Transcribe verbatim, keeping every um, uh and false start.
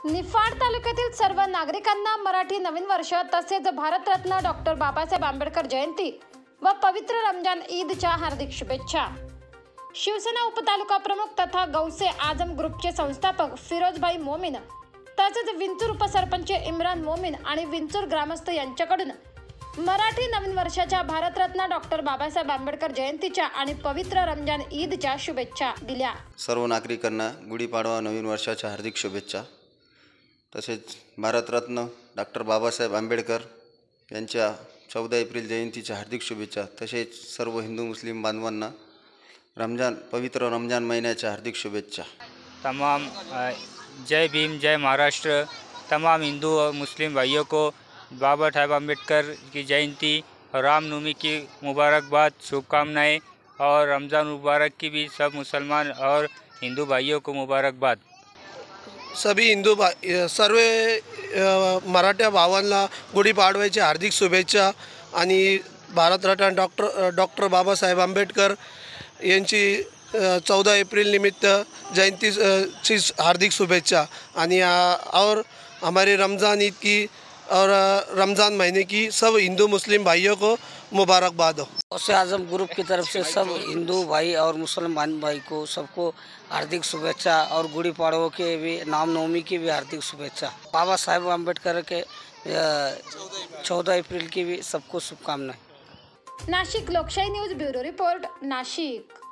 निफाड तालुक्यातील सर्व नागरिकांना मराठी नवीन वर्ष तसेच भारतरत्न डॉक्टर बाबासाहेब आंबेडकर जयंती व पवित्र रमजान ईदच्या हार्दिक शुभेच्छा। शिवसेना उपतालुका प्रमुख तथा गौसे आजम ग्रुपचे संस्थापक फिरोजभाई मोमीन तसेच विंचूर उपसरपंच इम्रान मोमीन आणि विंचूर ग्रामस्थ यांच्याकडून मराठी नवीन वर्षाच्या भारतरत्न डॉक्टर बाबासाहेब आंबेडकर जयंतीच्या आणि पवित्र रमजान ईदच्या शुभेच्छा दिल्या। सर्व नागरिकांना गुढीपाडवा नवीन वर्षाच्या हार्दिक शुभेच्छा। तसेच भारतरत्न डॉक्टर बाबासाहेब आंबेडकर यांच्या चौदा एप्रिल जयंतीच्या हार्दिक शुभेच्छा। तसेच सर्व हिंदू मुस्लिम बांधवांना रमजान पवित्र रमजान महीने हार्दिक शुभेच्छा। तमाम जय भीम जय महाराष्ट्र। तमाम हिंदू और मुस्लिम भाइयों को बाबा साहेब आम्बेडकर की जयंती और रामनवमी की मुबारकबाद, शुभकामनाएं और रमज़ान मुबारक की भी सब मुसलमान और हिंदू भाइयों को मुबारकबाद। सभी हिंदू सर्व मराठा भावांना गुढीपाडव्याची हार्दिक शुभेच्छा आणि भारतरत्न डॉक्टर डॉक्टर बाबासाहेब आंबेडकर यांची चौदह एप्रिल निमित्त जयंतीची हार्दिक शुभेच्छा। आणि और हमारे रमज़ान ईद की और रमज़ान महीने की सब हिंदू मुस्लिम भाइयों को मुबारकबाद हो। गौसे आजम ग्रुप की तरफ से सब हिंदू भाई और मुसलमान भाई को सबको हार्दिक शुभेच्छा और गुड़ी पाड़वों के भी रामनवमी की भी हार्दिक शुभेच्छा। बाबा साहेब आम्बेडकर के चौदह अप्रैल की भी सबको शुभकामनाएं। नाशिक लोकशाही न्यूज ब्यूरो रिपोर्ट नाशिक।